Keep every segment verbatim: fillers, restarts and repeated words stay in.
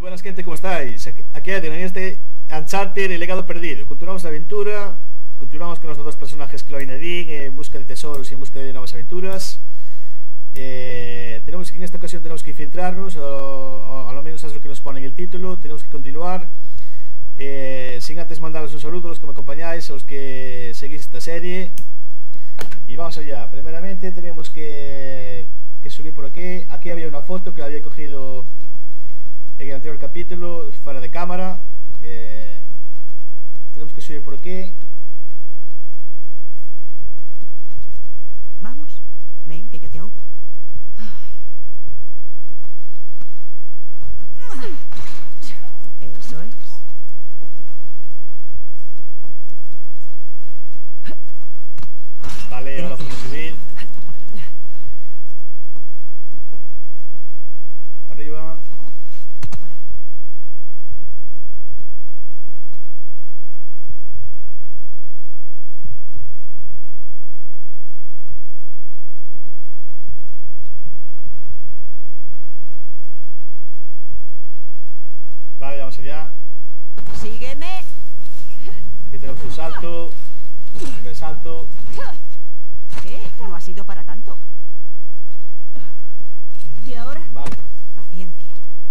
buenas gente, ¿cómo estáis? Aquí Adrian, en este Uncharted, el legado perdido. Continuamos la aventura, continuamos con los dos personajes, Chloe y Nadine, en busca de tesoros y en busca de nuevas aventuras. eh, tenemos En esta ocasión tenemos que infiltrarnos, o, o a lo menos es lo que nos pone en el título. Tenemos que continuar, eh, sin antes mandaros un saludo a los que me acompañáis, a los que seguís esta serie. Y vamos allá. Primeramente tenemos que, que subir por aquí. Aquí había una foto que la había cogido en el anterior capítulo, fuera de cámara. eh, Tenemos que subir por aquí. Vamos, ven que yo te aupo. Eso es. Vale, ahora podemos subir. Arriba. Vale, vamos allá. Sígueme. Aquí tenemos un salto. Primer salto. ¿Qué? No ha sido para tanto. ¿Y ahora? Vale. Paciencia.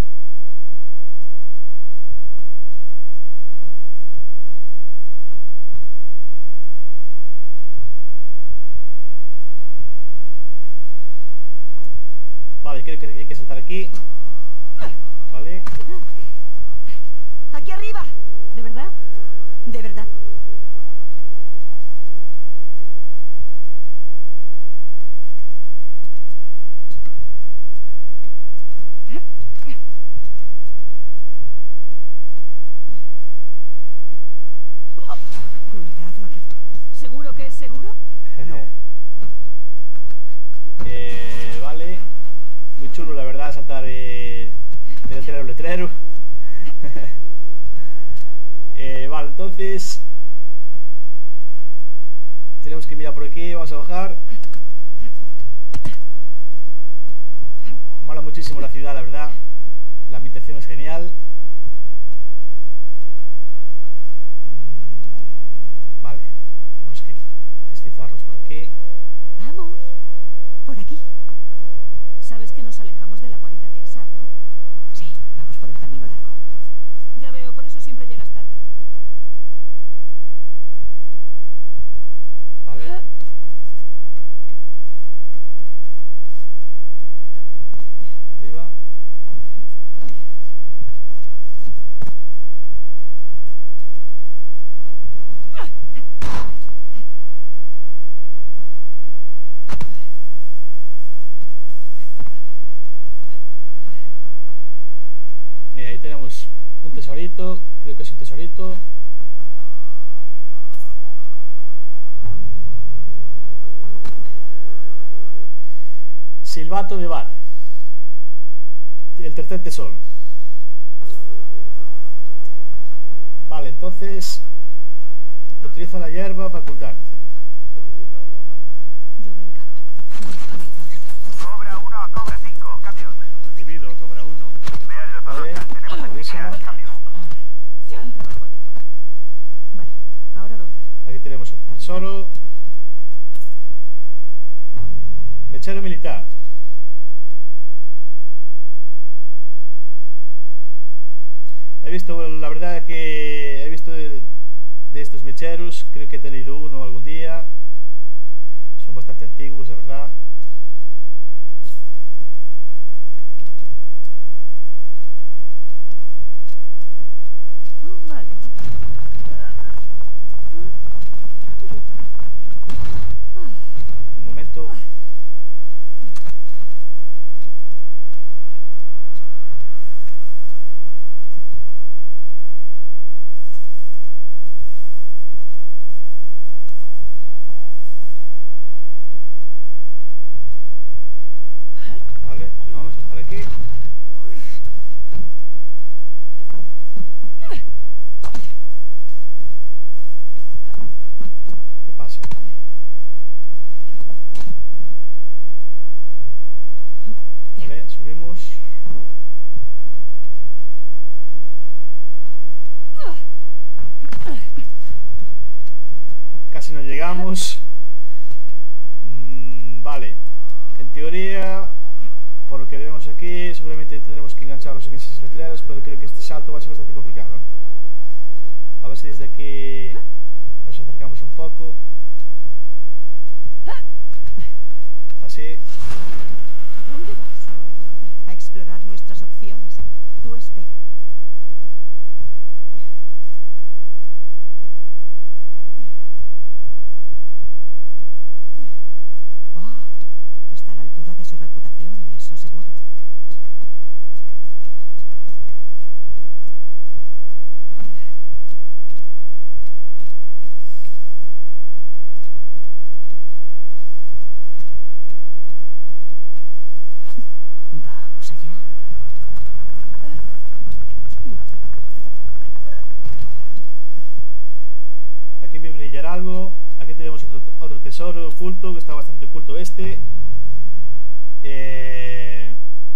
Vale, creo que hay que saltar aquí. Vale. Aquí arriba. ¿De verdad? De verdad. Cuidado aquí. ¿Seguro que es seguro? No. eh, Vale. Muy chulo, la verdad, saltar eh, de letrero a letrero. eh, Vale, entonces tenemos que mirar por aquí. Vamos a bajar. Mola muchísimo la ciudad, la verdad. La ambientación es genial. Mm, Vale, tenemos que deslizarnos por aquí. Vamos. Por aquí. Sabes que nos alejamos de la guarida de Asaf, ¿no? Sí, vamos por el camino largo. Ya veo, por eso siempre llegas tarde. Vale. Arriba. Y ahí tenemos un tesorito, creo que es un tesorito. Silbato de Vara. El tercer tesoro. Vale, entonces utiliza la hierba para ocultarte. Yo me encargo. Cobra uno a cobra cinco, cambios. Recibido, cobra uno. Vea el otro Vale, nota, tenemos buenísimo. noticias, cambio. Un trabajo adecuado. Vale, ¿ahora dónde? Aquí tenemos otro tesoro. Mechero militar. He visto, la verdad que he visto de, de estos mecheros, creo que he tenido uno algún día. Son bastante antiguos, la verdad. Mm, Vale. Un momento. Vale, vamos a estar aquí. ¿Qué pasa? Vale, subimos. casi no llegamos. mm, Vale. En teoría, por lo que vemos aquí, seguramente tendremos que engancharlos en esos letreros, pero creo que este salto va a ser bastante complicado, ¿eh? A ver si desde aquí nos acercamos un poco. Así. ¿A dónde vas? A explorar nuestras opciones. Tú espera. Wow. Está a la altura de su reputación, eso seguro. Vamos allá. Aquí me brillará algo. Aquí tenemos otro, otro tesoro oculto, que está bastante oculto este. Eh...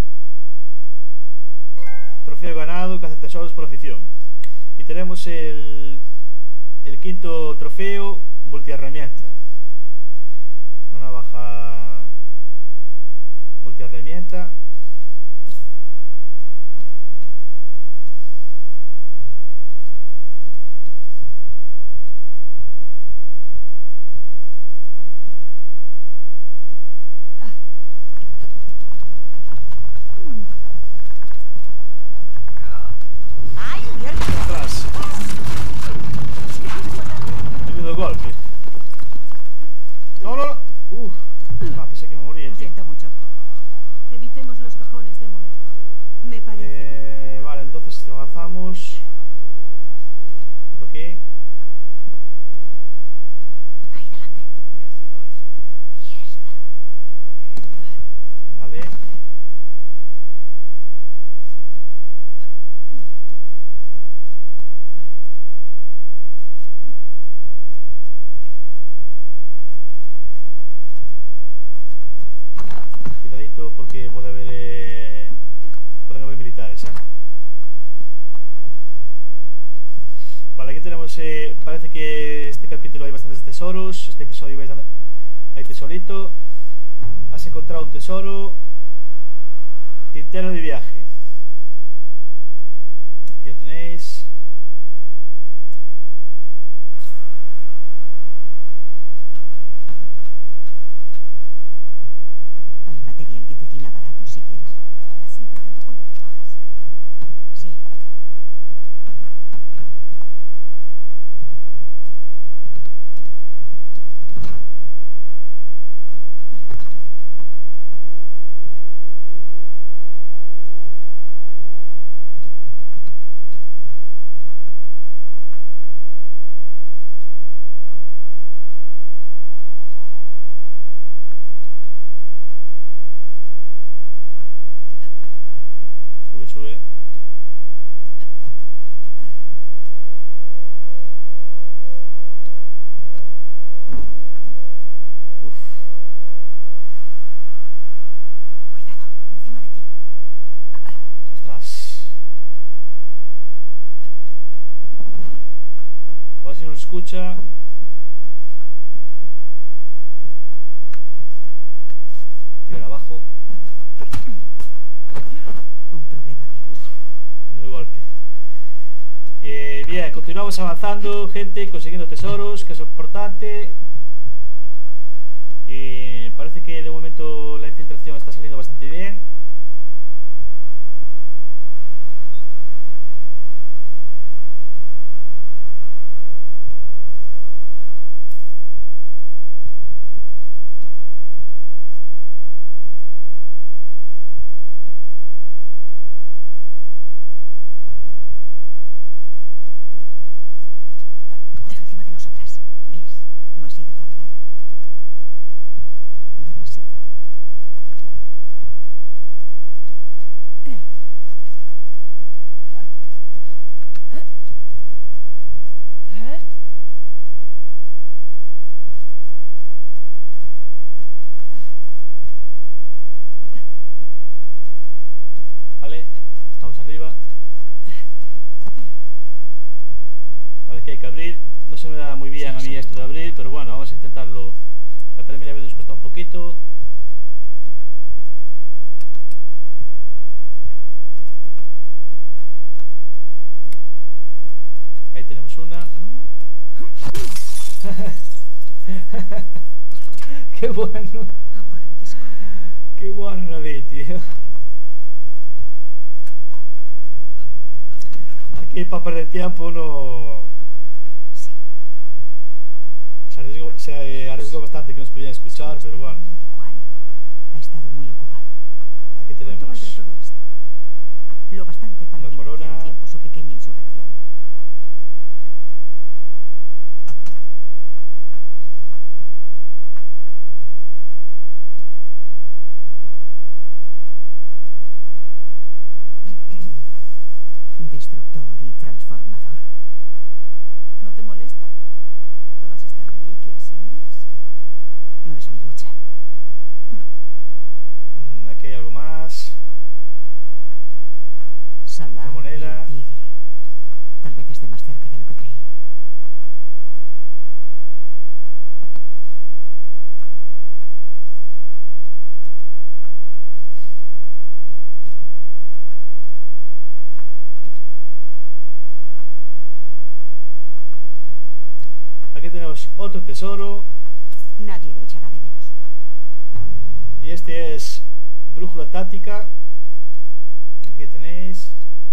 Trofeo ganado, caza tesoros por afición. Y tenemos el, el quinto trofeo, multiherramienta. Una navaja multiherramienta. ¡Ay, mierda! Atrás. Menudo golpe. No, no, no. Uf. Ah, pensé que me moría, Lo tío. siento mucho. Evitemos los cajones de momento. Me parece. Eh, vale, entonces avanzamos por aquí. Ahí delante. ¿Qué ha sido eso? Mierda. Dale. Cuidadito porque puede haber eh, pueden haber militares, ¿eh? Vale, aquí tenemos eh, parece que este capítulo hay bastantes tesoros. Este episodio veis hay tesorito. Has encontrado un tesoro. Tintero de viaje. Aquí lo tenéis. Hay material de oficina barato si quieres. Hablas siempre tanto cuando trabajas. Sí. Sube, sube. Uf. Cuidado, encima de ti. Ostras. A ver si nos escucha. Tira abajo. Un problema menos. Menudo golpe. Eh, bien, continuamos avanzando, gente, consiguiendo tesoros, que es importante. Eh, parece que de momento la infiltración está saliendo bastante bien. Otro encima de nosotras. ¿Ves? No ha sido tan mal. No lo ha sido. Vale, estamos arriba. Vale, que hay que abrir. No No se me da muy bien a mí esto de abrir, pero bueno, vamos a intentarlo. La primera vez nos costó un poquito. Ahí tenemos una. Qué bueno. Qué bueno, Nadine, tío. Aquí para perder tiempo no... Sí. Se arriesgó, se arriesgó bastante que nos pudieran escuchar, pero bueno. Ha estado muy ocupado. Aquí ¿Cuánto tenemos valdrá todo esto? Lo bastante para una financiar corona. un tiempo su pequeña insurrección. Destructor y transformador. ¿No te molesta? ¿Todas estas reliquias indias? No es mi lucha. Mm, aquí hay algo más. Salah Una moneda. y el tigre. Tal vez esté más cerca de lo que creí. Aquí tenemos otro tesoro. Nadie lo echará de menos. Y este es brújula táctica. Aquí tenéis.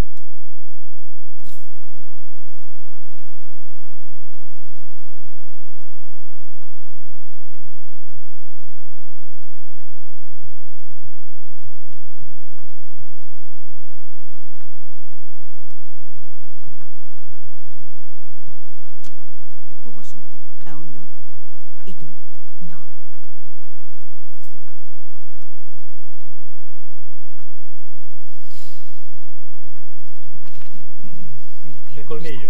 ¿Hubo suerte? Aún no. ¿Y tú? No. Me lo El quiero. colmillo.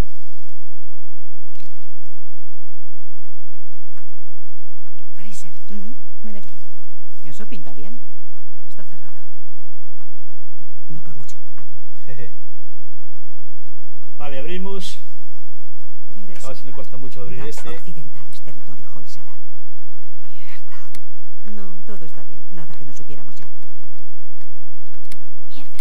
Fraser, Ujú. ven aquí. Eso pinta bien. Está cerrado. No por mucho. Jeje. Vale, abrimos. ¿Qué eres? A ver si me cuesta mucho abrir Gas este. occidentales, territorio Hoysala. Mierda. No, todo está bien. Nada que no supiéramos ya. Mierda.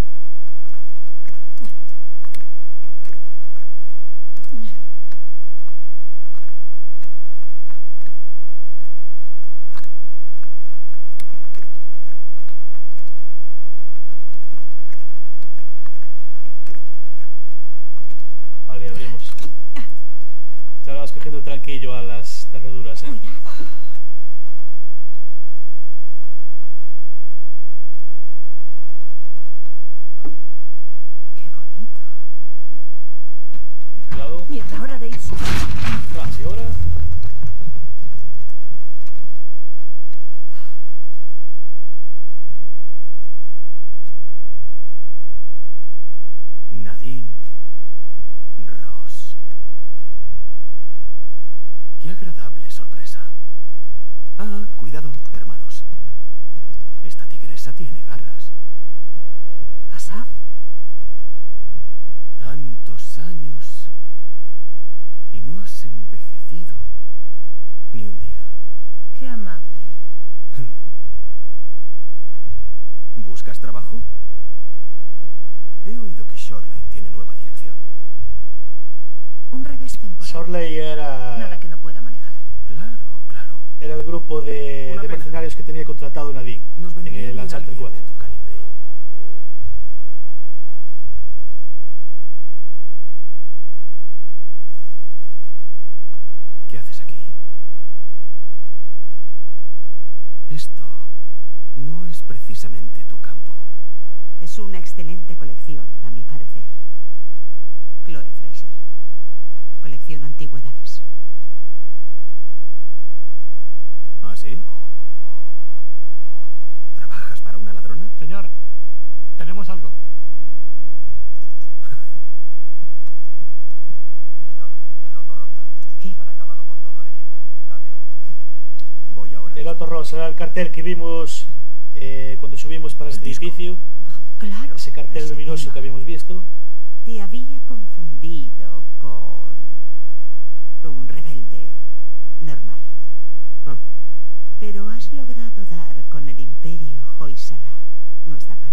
Vale, abrimos. Ya vamos cogiendo tranquillo a las cerraduras, ¿eh? Cuidado. Qué bonito. Cuidado. Mierda, hora de irse. Atrás y ahora. Nadine Ross. Qué agradable sorpresa. Ah, cuidado, hermanos. Esta tigresa tiene garras. Asaf, Tantos años y no has envejecido ni un día. qué amable. ¿Buscas trabajo? He oído que Shoreline tiene nueva dirección. Un revés temporal. Sorley era... Nada que no pueda manejar. Claro, claro. Era el grupo de, Una de pena. mercenarios que tenía contratado Nadine Nos en vendría el bien Uncharted alguien de cuatro. tu calibre. ¿Qué haces aquí? Esto no es precisamente tu campo. Es una excelente colección, a mi parecer. Chloe Fraser. Colección antigüedades. ¿Ah, sí? ¿Trabajas para una ladrona? Señor, tenemos algo. Señor, el loto rosa. ¿Qué? Han acabado con todo el equipo. Cambio. Voy ahora. El Otto Ross era el cartel que vimos eh, cuando subimos para El este disco. edificio. Claro. Ese cartel ese luminoso tema. que habíamos visto. Te había confundido con... Un rebelde normal. Ah, Pero has logrado dar con el Imperio Hoysala. No está mal.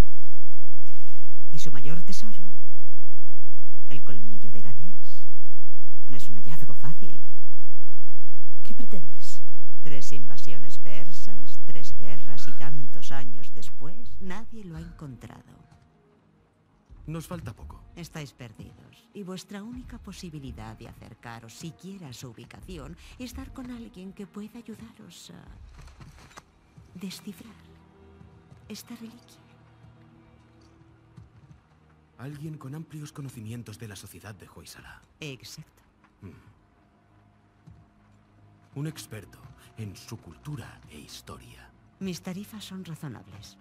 Y su mayor tesoro, el colmillo de Ganesh, no es un hallazgo fácil. ¿Qué pretendes? Tres invasiones persas, tres guerras y tantos años después, nadie lo ha encontrado. nos falta poco. Estáis perdidos, y vuestra única posibilidad de acercaros siquiera a su ubicación es dar con alguien que pueda ayudaros a descifrar esta reliquia. Alguien con amplios conocimientos de la sociedad de Hoysala. Exacto. Un experto en su cultura e historia. Mis tarifas son razonables.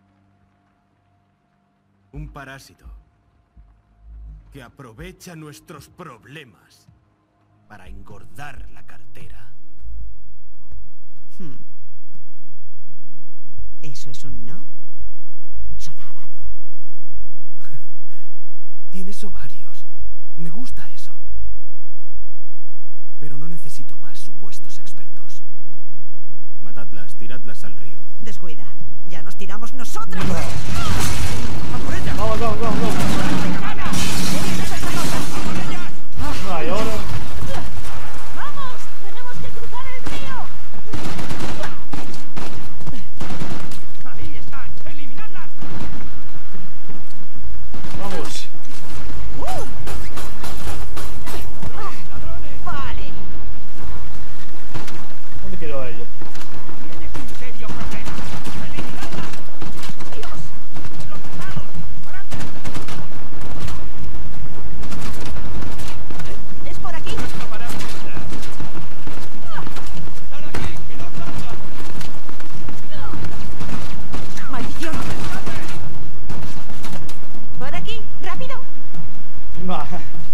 Un parásito que aprovecha nuestros problemas para engordar la cartera. Hmm. ¿Eso es un no? Sonaba no. Tienes ovarios. Me gusta eso. Pero no necesito más supuestos expertos. Matadlas, tiradlas al río. Descuida. Ya nos tiramos nosotros. No. Vamos, vamos, vamos, vamos. Ah, y ahora. ¡Vamos! ¡Tenemos que cruzar el río! ¡Ahí están! ¡Eliminadlas! Vamos. Vale. ¿Dónde quedó ella? ¡Tienes un serio problema! ¡Eliminadlas! ¡Dios! ¡Son los pesados! ¡Parad! Es por aquí. ¡No escaparán de esta! ¡Están aquí! ¡Que no salgan! Maldición. Por aquí. Rápido. Va.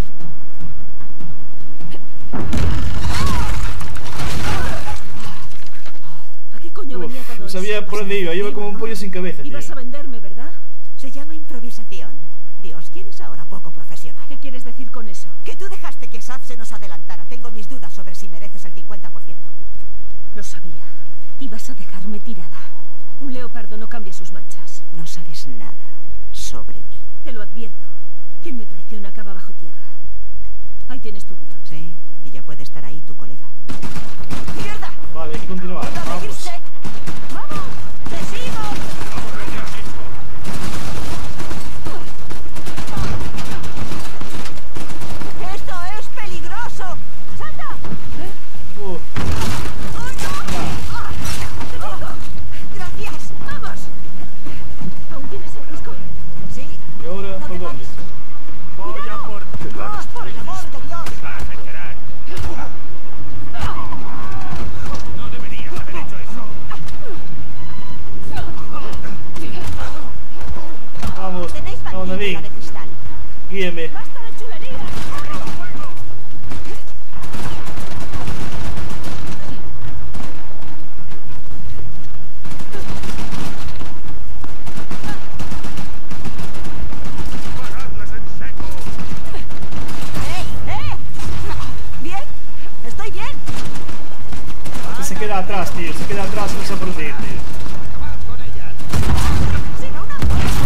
¿A qué coño venía Uf, todo no eso? sabía por dónde iba. Iba como un pollo sin cabeza, tío. Ibas a venderme, ¿verdad? Se llama improvisación. Dios, ¿quién es ahora poco profesional? ¿Qué quieres decir con eso? Que tú dejaste que Saz se nos adelantara. Tengo mis dudas sobre si mereces el cincuenta por ciento. Lo sabía. Ibas a dejarme tirada. Un leopardo no cambia sus manchas. No sabes nada sobre mí. Te lo advierto. Quien me traiciona acaba bajo tierra. Ahí tienes tu río. Sí, y ya puede estar ahí tu colega. ¡Mierda! Vale, hay que continuar. ¡A Vamos. reírse! ¡Vamos! ¡Te sigo! ¡Esto es peligroso! ¡Salta! Uf. ¡Oh, no! ¡Gracias! ¡Vamos! ¿Aún tienes el disco? Sí. ¿Y ahora No por te dónde? vayas. ¡Voy a por ti! ¡Vamos, por el amor de Dios! ¡Vas a enterar! ¡No deberías haber hecho eso! Vamos. Tenéis Vamos, mandíbula Nadine. de cristal. Guíeme. ¡Basta de chulería! ¡Paradlas en seco! ¡Eh! ¡Eh! ¿Bien? Estoy bien. Este se queda atrás, tío. Se queda atrás y no se por dónde ir, tío. ¡Acabad con ellas! Será una...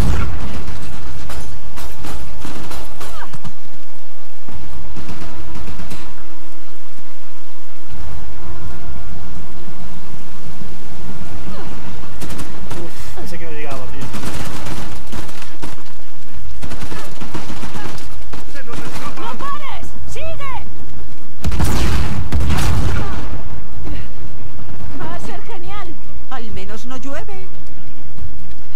Uf, pensé que no llegaba, tío. ¡Se nos escapa! ¡No pares! ¡Sigue! Va a ser genial. Al menos no llueve.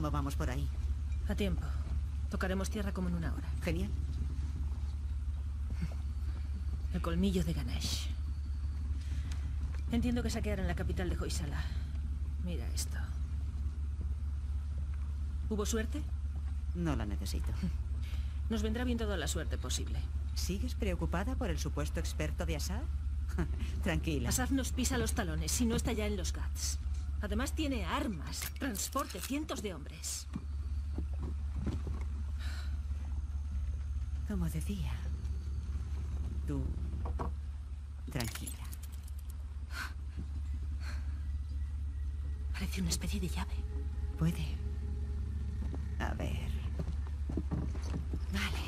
¿Cómo vamos por ahí? A tiempo. Tocaremos tierra como en una hora. Genial. El colmillo de Ganesh. Entiendo que saquearon la capital de Hoysala. Mira esto. ¿Hubo suerte? No la necesito. Nos vendrá bien toda la suerte posible. ¿Sigues preocupada por el supuesto experto de Assad? Tranquila. Assad nos pisa los talones si no está ya en los Ghats. Además tiene armas, transporte, cientos de hombres. Como decía, tú, tranquila. Parece una especie de llave. Puede. A ver. Vale.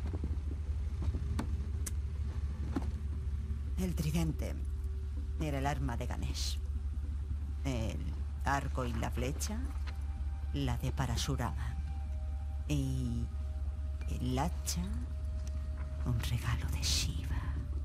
El tridente era el arma de Ganesh. El arco y la flecha, la de Parasurama. Y el hacha, un regalo de Shiva.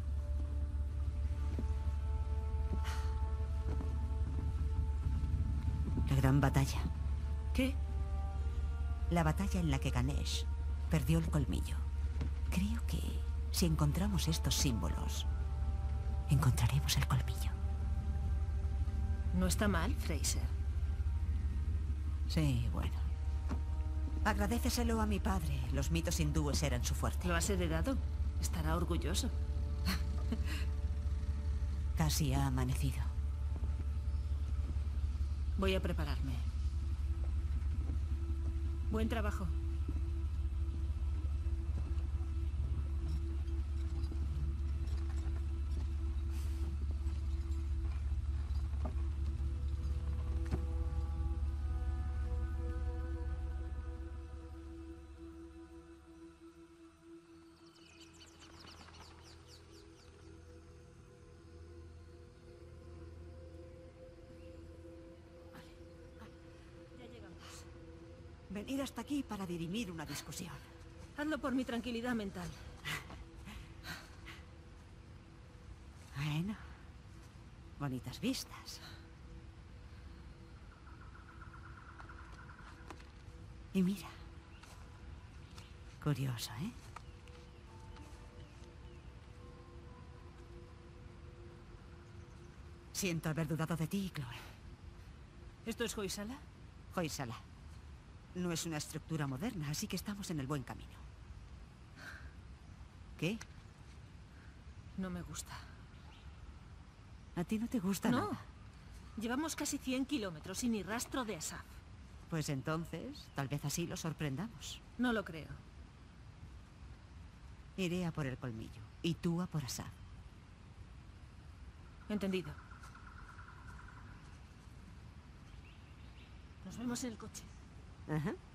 La gran batalla. ¿Qué? La batalla en la que Ganesh perdió el colmillo. Creo que si encontramos estos símbolos, encontraremos el colmillo. No está mal, Fraser. Sí, bueno. Agradéceselo a mi padre. Los mitos hindúes eran su fuerte. ¿Lo has heredado? Estará orgulloso. Casi ha amanecido. Voy a prepararme. Buen trabajo. Venir hasta aquí para dirimir una discusión. Hazlo por mi tranquilidad mental. Bueno, bonitas vistas. Y mira. Curioso, ¿eh? Siento haber dudado de ti, Chloe. ¿Esto es Hoysala? Hoysala. No es una estructura moderna, así que estamos en el buen camino. ¿Qué? No me gusta. ¿A ti no te gusta No. nada? Llevamos casi cien kilómetros y ni rastro de Assad. Pues entonces, tal vez así lo sorprendamos. No lo creo. Iré a por el colmillo, y tú a por Assad. Entendido. Nos vemos en el coche. Ajá.